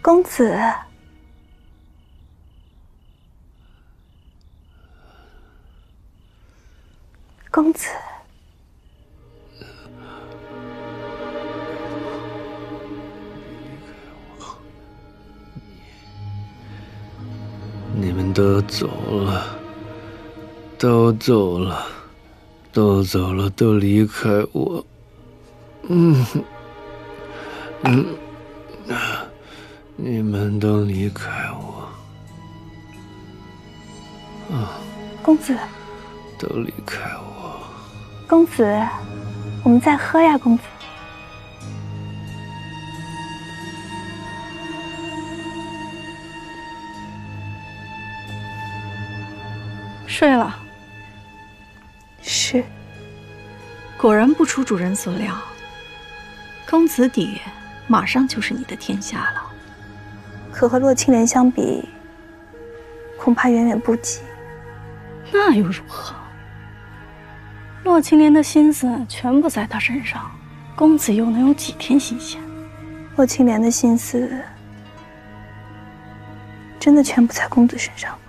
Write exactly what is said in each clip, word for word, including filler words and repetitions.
公子，公子， 你们都走了，都走了，都走了，都离开我。嗯嗯，你们都离开我。啊， 公子， 都离开我。 公子，我们再喝呀，公子。 睡了。 是。 果然不出主人所料，公子邸马上就是你的天下了。 可和洛青莲相比，恐怕远远不及。 那又如何？洛青莲的心思全部在他身上，公子又能有几天新鲜？ 洛青莲的心思真的全部在公子身上吗？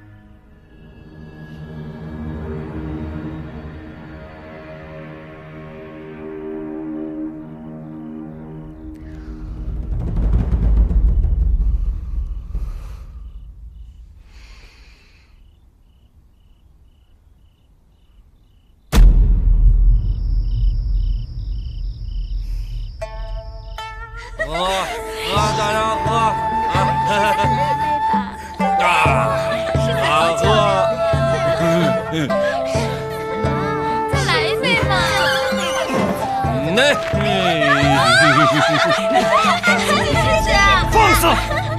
喝，喝，大家喝啊！啊，啊，喝！嗯， 再来一杯嘛！ 那， 放肆！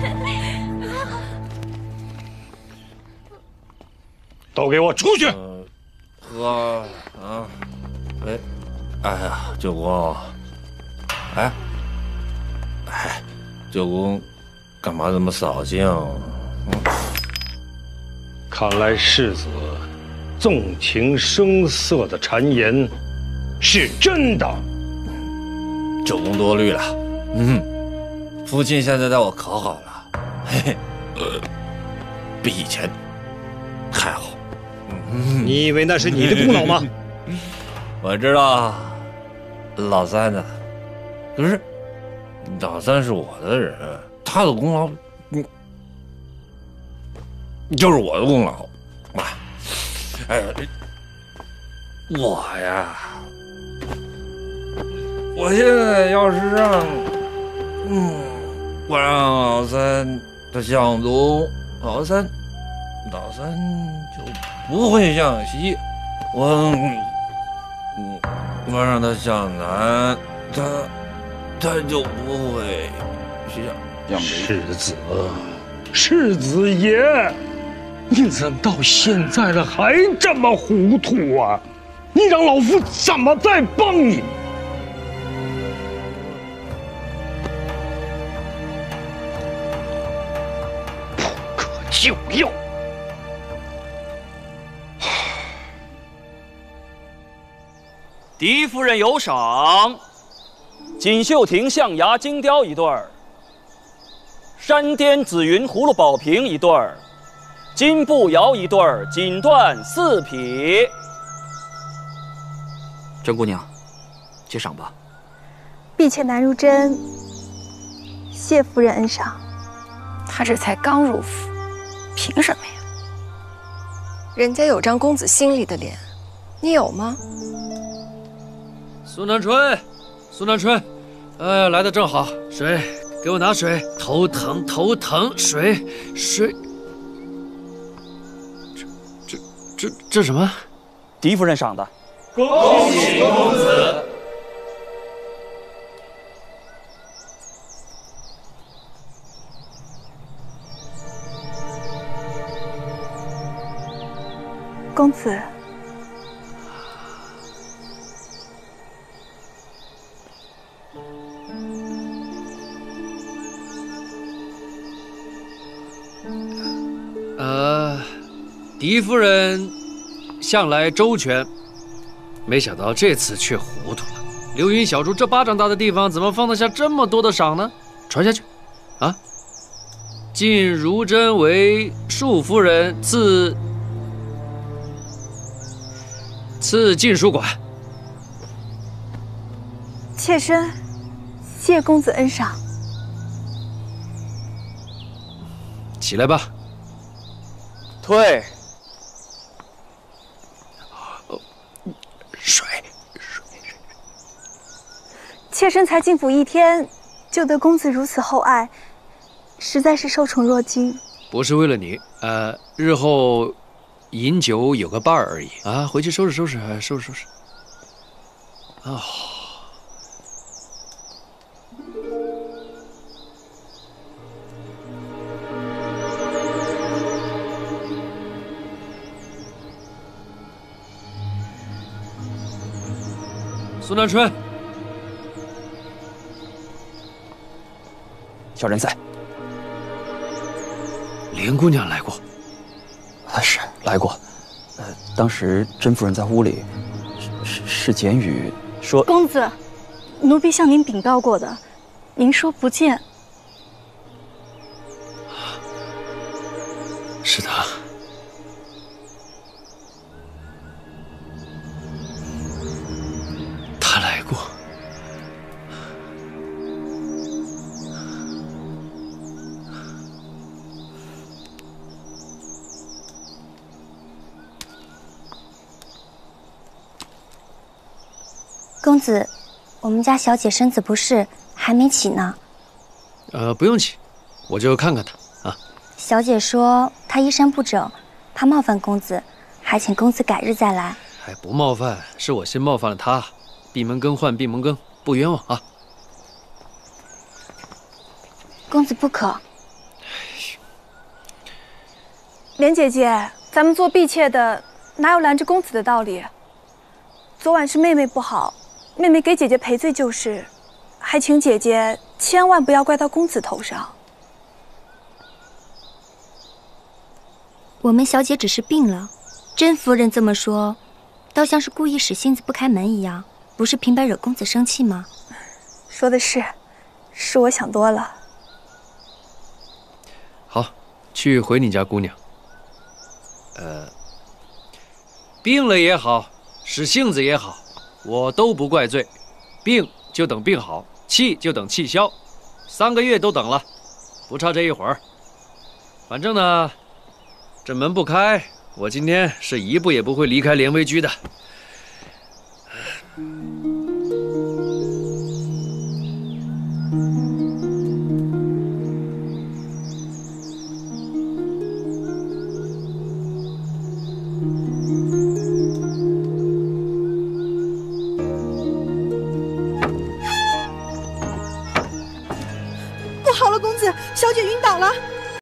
都给我出去！ 喝啊！哎，哎呀，舅公，哎。哎，舅公，干嘛这么扫兴？嗯、 看来世子纵情声色的谗言是真的。 舅公多虑了。嗯，父亲现在待我可好了，嘿嘿，呃，比以前还好。 嗯、你以为那是你的功劳吗？ 我知道，老三的，可是。老三是我的人，他的功劳，嗯，就是我的功劳，妈，哎呀，我呀，我现在要是让，嗯，我让老三他向东，老三，老三就不会向西，我，嗯，我让他向南，他。他就不会像世子，世子爷，你怎么到现在了还这么糊涂啊？你让老夫怎么再帮你？不可救药。 狄夫人有赏。锦绣亭象牙金雕一对儿，山巅紫云葫芦宝瓶一对儿，金步摇一对儿，锦缎四匹。 甄姑娘，接赏吧。 婢妾难如真，谢夫人恩赏。 她这才刚入府，凭什么呀？人家有张公子心里的脸，你有吗？ 苏南春。苏南春，哎，来的正好，水，给我拿水，头疼，头疼，水，水。这这这这什么？ 狄夫人赏的。 恭喜公子！ 公子。 呃，狄夫人向来周全，没想到这次却糊涂了。流云小筑这巴掌大的地方，怎么放得下这么多的赏呢？传下去，啊！ 晋如真为庶夫人，赐赐禁书馆。 妾身谢公子恩赏。 起来吧。 退。 水。 妾身才进府一天，就得公子如此厚爱，实在是受宠若惊。 不是为了你，呃，日后饮酒有个伴儿而已啊！回去收拾收拾，收拾收拾。啊、哦。苏南春， 小人在。 林姑娘来过。 啊，是来过。呃，当时甄夫人在屋里，是是简语说。 公子，奴婢向您禀告过的，您说不见。 是他。他来过。 公子，我们家小姐身子不适，还没起呢。 呃，不用起，我就看看她啊。 小姐说她衣衫不整，怕冒犯公子，还请公子改日再来。 还不冒犯，是我先冒犯了她。闭门更换闭门更，不冤枉啊。 公子不可。 莲姐姐，咱们做婢妾的，哪有拦着公子的道理？昨晚是妹妹不好，妹妹给姐姐赔罪就是，还请姐姐千万不要怪到公子头上。 我们小姐只是病了，甄夫人这么说，倒像是故意使性子不开门一样，不是平白惹公子生气吗？ 说的是，是我想多了。 好，去回你家姑娘。呃，病了也好，使性子也好，我都不怪罪。病就等病好，气就等气消，三个月都等了，不差这一会儿。反正呢，这门不开，我今天是一步也不会离开莲微居的。 不好了，公子，小姐晕倒了。